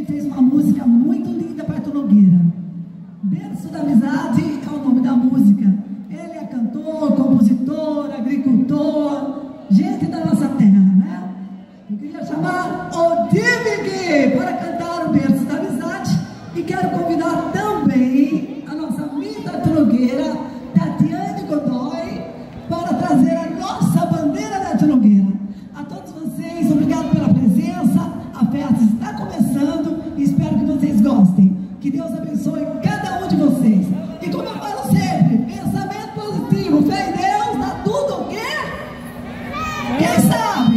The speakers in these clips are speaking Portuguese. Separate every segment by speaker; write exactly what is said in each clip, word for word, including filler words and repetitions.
Speaker 1: ele fez uma música muito linda para Arthur Nogueira. Berço da Amizade é o nome da música. Ele é cantor, compositor, agricultor, gente da nossa terra, né? Eu queria chamar o Divig para cantar o Berço da Amizade e quero convidar também a nossa amiga Arthur Nogueira, Tatiane Godoy, para trazer a nossa bandeira da Arthur Nogueira. A todos vocês, obrigado pela presença. A festa está começando e espero que vocês gostem. Que Deus abençoe cada um de vocês. E como eu falo sempre, pensamento positivo, fé em Deus, dá tudo o quê? Quem sabe?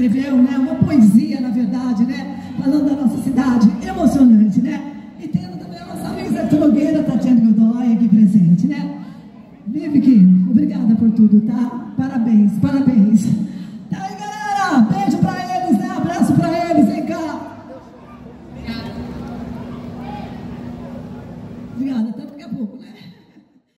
Speaker 1: escreveu, né? Uma poesia, na verdade, né? Falando da nossa cidade, emocionante, né? E tendo também a nossa amiga Zé Nogueira, Tatiana Godoy, aqui presente, né? Vivique, obrigada por tudo, tá? Parabéns, parabéns.